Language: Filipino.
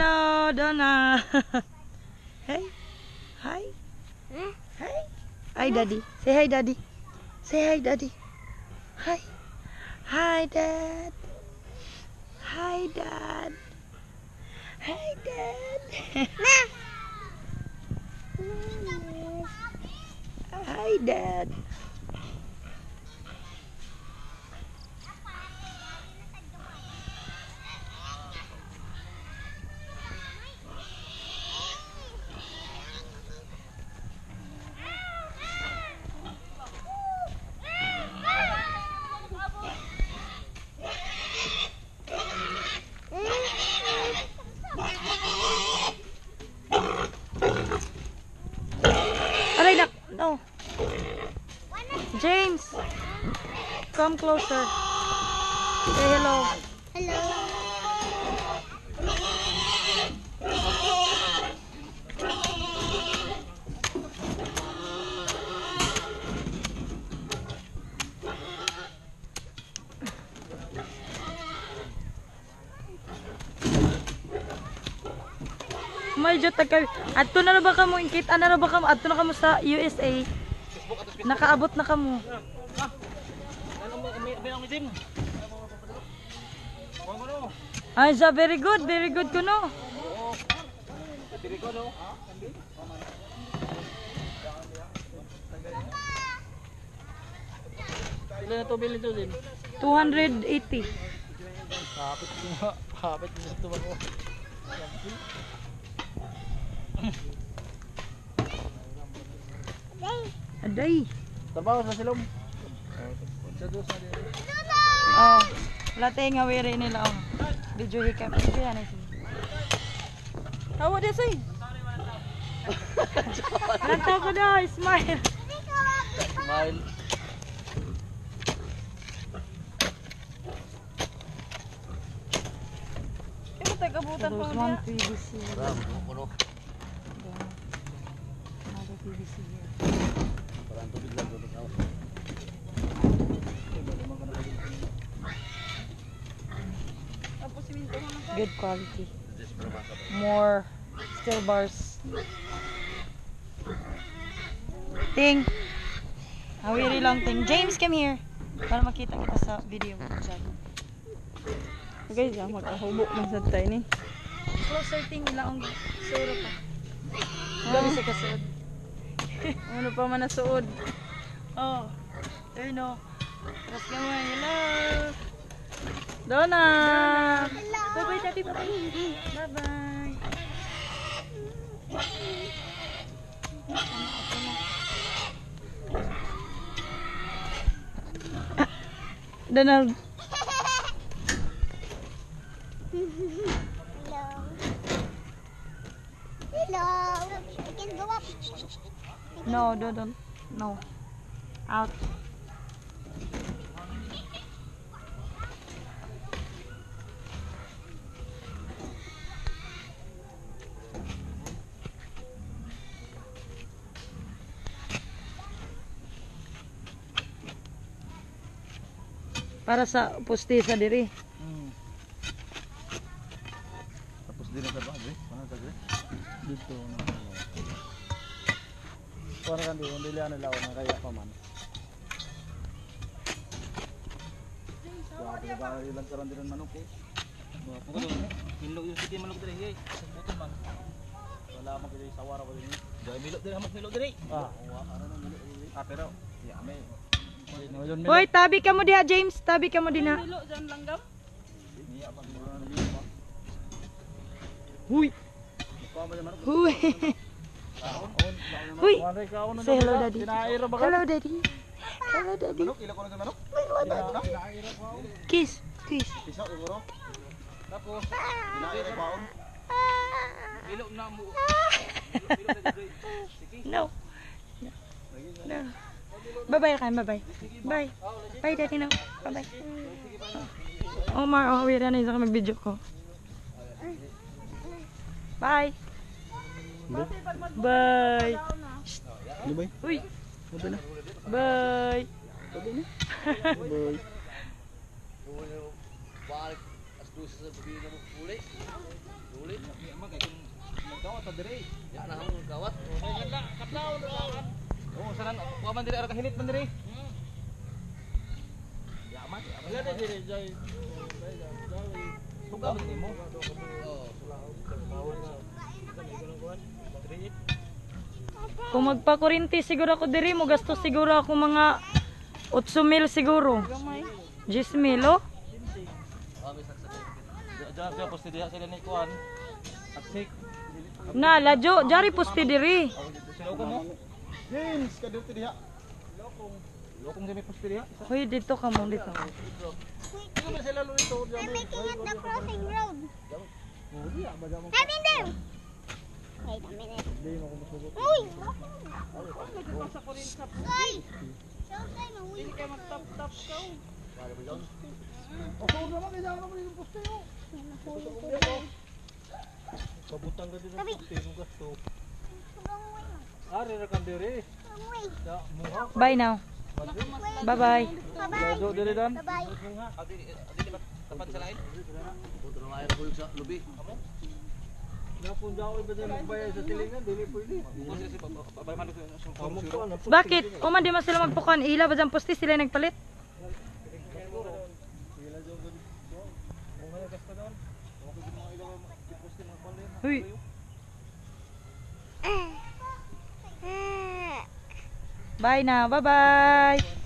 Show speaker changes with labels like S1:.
S1: Hello, Donna. Hey. Hi. Hi. Hi, Daddy. Say hi, Daddy. Say hi, Daddy. Hi. Hi, Dad. Hi, Dad. Hi, Dad. Hi, Dad. Aray, no. James, come closer. Say hello.
S2: Hello.
S1: Medyo tagal. Adto na ba kamo inkit? Ano na ba kamo? Adto na kamo sa USA. Nakaabot na kamo. Ay, very good kuno.
S3: Very good, oh. Ilan na to bilhin to din?
S1: 280.
S3: Kapit mo ito ako.
S1: Aday.
S3: Trabaho sa silom. Sa dos na din.
S1: Oh, latay nga wiri nila oh. Video hikap. Kaya na siya. How would I say? Lantaw ko na, smile.
S3: Smile.
S1: Kaya mo tayo-abutan pa mo niya? PVC.
S3: Ram, kuno.
S1: Another PVC here.
S3: Parang tubig lang doon sa house.
S1: Good quality. More steel bars. Ting. Awiri lang ting. James, come here. Para makita kita sa video.
S4: Okay, dyan magkahubok man sa tayo ni.
S1: Closer ting ilaong suro pa. Gabi sa kasuod.
S4: Ano pa man nasuod?
S1: Oh. There no. Tapos gamay. Hello.
S4: Donna!
S1: Bye-bye, Daddy. Bye-bye. Bye-bye. Donald.
S2: Hello. I can go up.
S1: No, don't. No. Out. Para sa postisa diri.
S3: Tapos din sa bag, eh. Paano sa gre? Dito na. Para kan di lian na law na kaya pa man. Grabe ba ilang karon din manok eh. Ba ko do. Milok yung sige manok diri hey. Sa buton man. Wala man kay sawara ba din. Dai milok diri hamak milok diri. Ah, ara na milok diri. Ah pero ya may.
S1: Hoy, tabi ka mo diha, James. Tabi ka mo din ha.
S4: Dilo dyan langgam?
S3: Niya pag mura na dito.
S1: Huy.
S3: Kuha mo man.
S1: Huy. Huy.
S3: Say
S1: Say hello, Daddy.
S3: Tinaira ba ka?
S1: Hello, Daddy. Hello, Daddy.
S3: Manok ila ko na sa manok. Tinaira ko.
S1: Kiss. Kiss.
S3: Piso siguro. Tapos tinaira baon. Milok na mo.
S1: No. No. Bye-bye kayo, bye-bye. Bye. Bye, Daddy, no. Bye-bye. Omar, oh, wait na isa ka mag-video ko. Bye. Bye.
S3: Ano ba?
S1: Uy.
S3: Ano na?
S1: Bye.
S3: Bye. Magkawat ta dire. Ya na hamon gawat. Oh, sanan wa man dire ara kahilit man dire. Ya man. Wala dire jay. Suga man nimo.
S1: Kung magpakurinti siguro ako diri mo gastos siguro ako mga 8,000 siguro. 10,000 oh.
S3: Ja poste diha sila ni kuan. Aksik.
S1: Na lajo jari poste diri.
S3: Sila ko mo. James ka dito diha. Lokong kami poste diha.
S1: Hoy dito ka mo dito.
S2: They're making it the crossing road. Having them. Wait a minute. Uy! Ay! Siyempre, mahuwi.
S4: Hindi ka mag-tap-tap ka.
S3: Pabutang ka dito
S2: Tabi.
S3: poste mo gasto.
S2: Mahuwi.
S3: Ari ra kan dire.
S2: Mahuwi.
S3: Ya muha.
S1: Bye now. Bye bye.
S2: Bye-bye.
S3: Do dire dan.
S2: Bye-bye.
S3: Adi tapat sa lain. Putro na ko sa lubi. Amo. Napon daw iba din magbayad sa silingan, dili pwede. Bukas sila si babay man ko.
S1: Bakit? O man di man sila magpukan ila ba dyan poste sila nagpalit? Huy. Bye na. Bye bye.